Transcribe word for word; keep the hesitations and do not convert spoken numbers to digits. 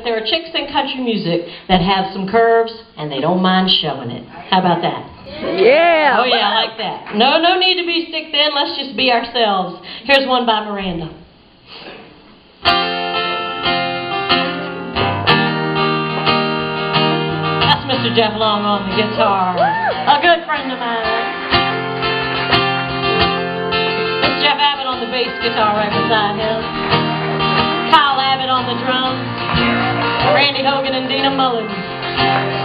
that there are chicks in country music that have some curves and they don't mind showing it. How about that? Yeah. Oh yeah, I like that. No, no need to be stick thin. Let's just be ourselves. Here's one by Miranda. That's Mister Jeff Long on the guitar. A good friend of mine. Mister Jeff Abbott on the bass guitar right beside him. Kyle Abbott on the drums. Randy Hogan and Dina Mullins.